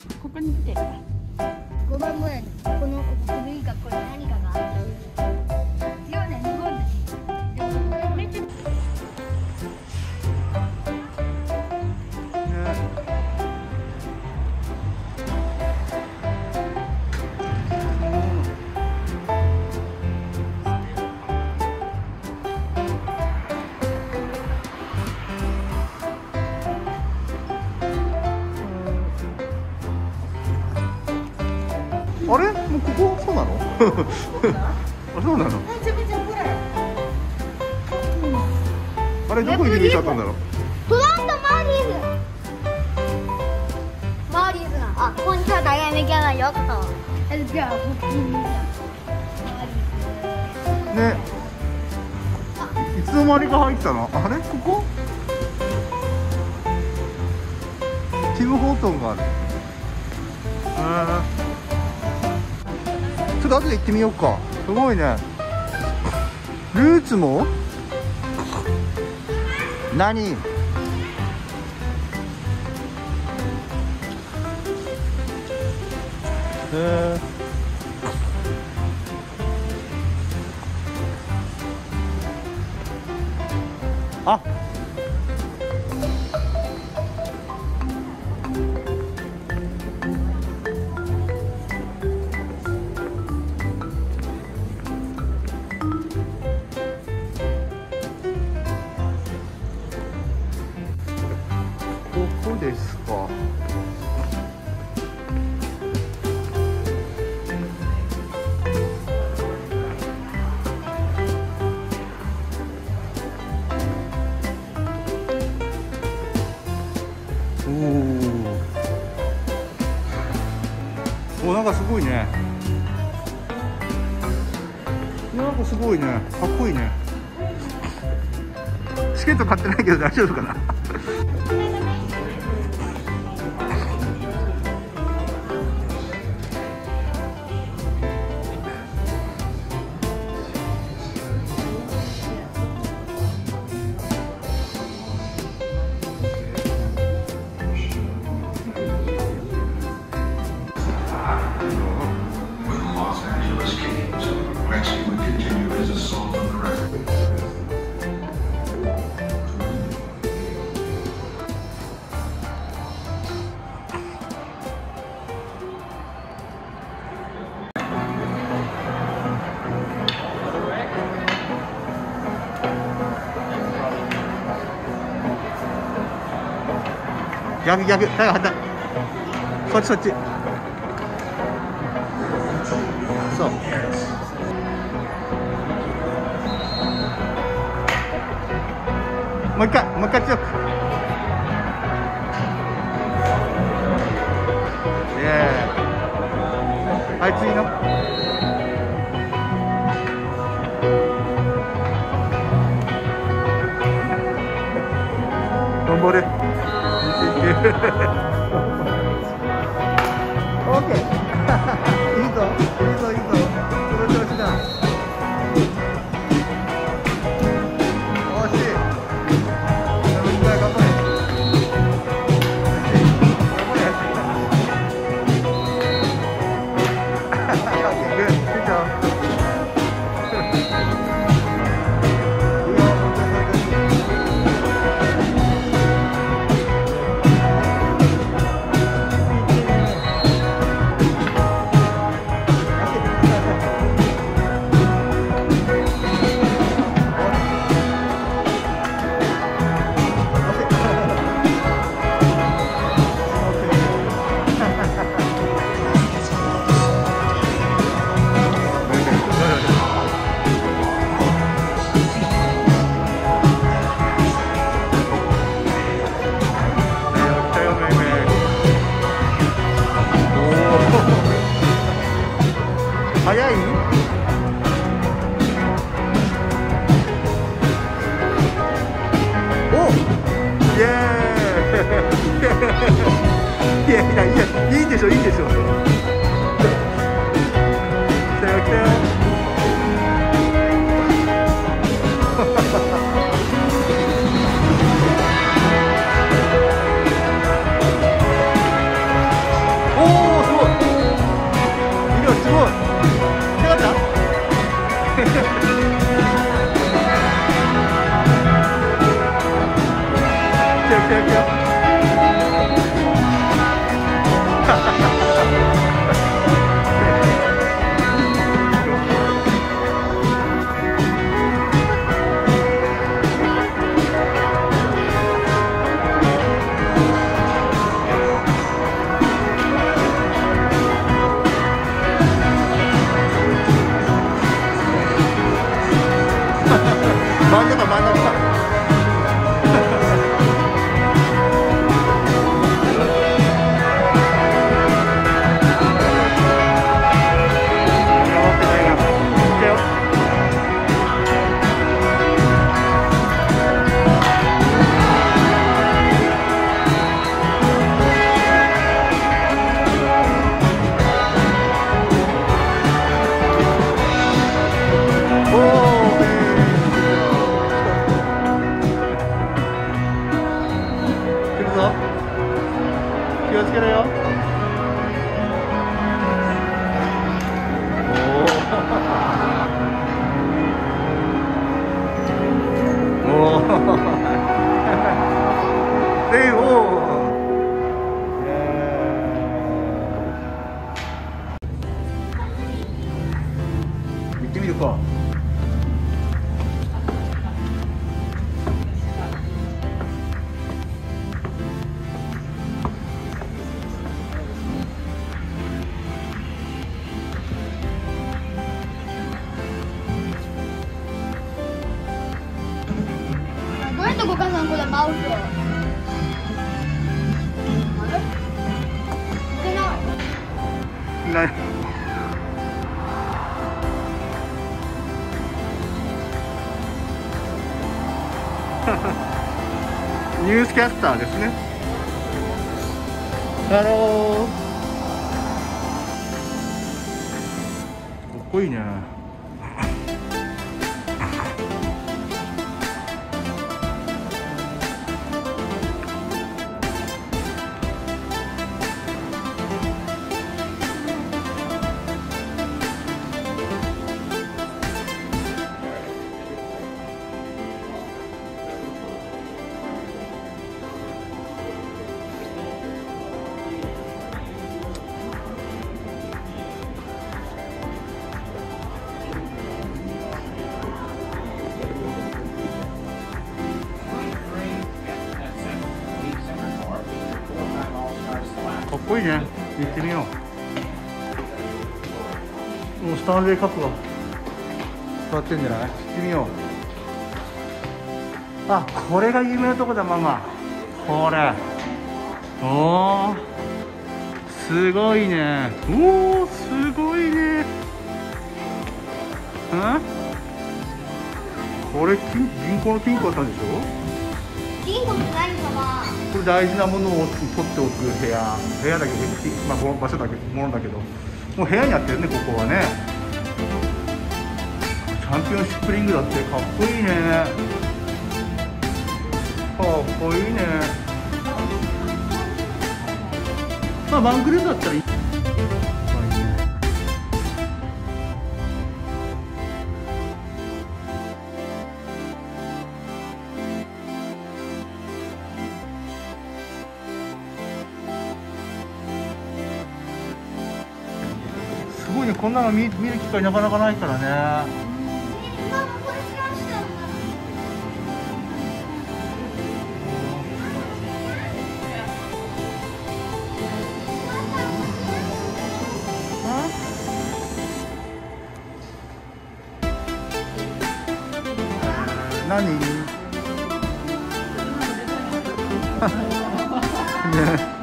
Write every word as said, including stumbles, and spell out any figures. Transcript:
ここに来てるから。 ごばんぐらいにこの古い学校に何かがあった。違うね、日本です。めっちゃあれもうここそうなのあ、そうなの。 めちゃめちゃ暗い。 あれどこに入れちゃったんだろう。 トラントマーリーズマーリーズ啊，公车大概没见到摇头，还是比较不便宜的。 ね、いつの間にか入ったの。あれここティム・ホートンがある。うん、ちょっと後で行ってみようか。すごいね。ルーツも何へえ。あ、ここですか。おお、なんかすごいね。なんかすごいね。かっこいいね。チケット買ってないけど大丈夫かな。逆逆、タイガー反対。そっちそっち。そう。もう一回、もう一回強く。イエーイ。はい、次の。頑張れ。オッケー。いいぞ、いいぞ、いいぞ。その調子だ。惜しい。みんな頑張れ。頑張れ。オッケー、グッ、いいぞ。早い？お、イエーイ。いやいやいや、いいでしょ、いいでしょ。来たよ来たよ。お、 おおえおお行ってみるか。 どうやって動かすのこれマウスを。あれ？いけない。 ない。ニュースキャスターですね。ハロー。かっこいいね。かっこいいね。行ってみよう。もうスタンレーカップが座ってんじゃない？行ってみよう。あ、これが有名なとこだ、ママ。これ。おお。すごいね。おお、すごいね。ん？これ金銀行の金庫あったんでしょ？ 金庫って何かな。 これ大事なものを取っておく部屋、部屋だけど、まあ、場所だけものだけど、もう部屋にあってるね、ここはね。チャンピオンシップリングだって、かっこいいね。かっこいいね。まあ、ワングループだったらいい。すごいね、こんなの見、見る機会なかなかないからね。何？ね